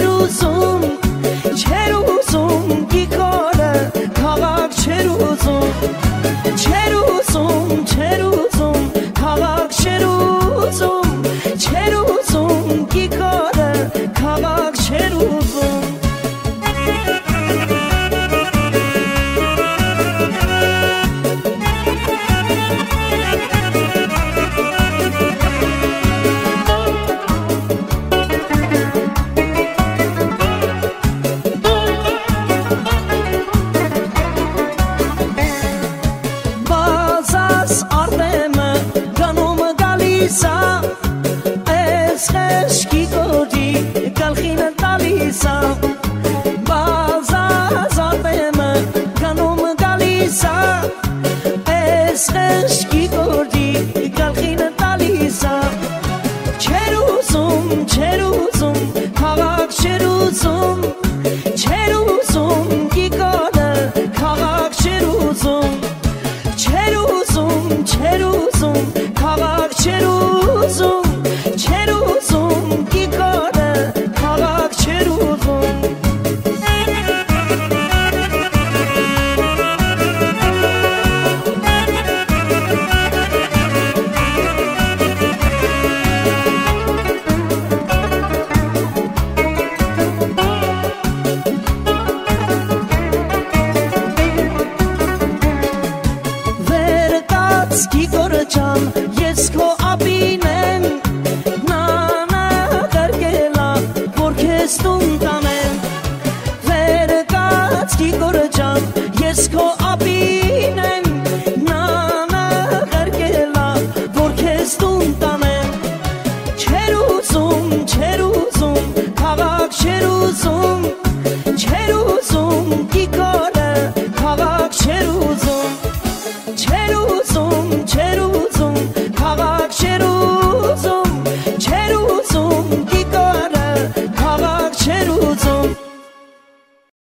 uզում, չեր ուզում գիկորը, քաղաք չեր ուզում, չեր ուզում, չեր ուզում, քաղաք չեր ուզում, չեր ուզում գիկորը, քաղաք չեր ուզում Ես խեշկի գոդի գալխինը տալիսա բազազ ատեմը գանում գալիսա Ես խեշկի գոդի գալխինը տալիսա Չեր ուզում, քաղաք չեր ուզում Չեր ուզում գիկորը, քաղաք չեր ուզում Չեր ուզում, քաղաք չեր ուզում Չեր ուզում գիկորը, քաղաք չեր ուզում Վեր կաց գիկորը ճան, ես քո ապին եմ Նանա դարգելա, որ քեզ տուն տանեմ Վեր կաց գիկորը ճան, ես քո ապին եմ Նանա դարգելա, որ քեզ տուն տանեմ Չեր ուզում, քաղաք չեր ուզում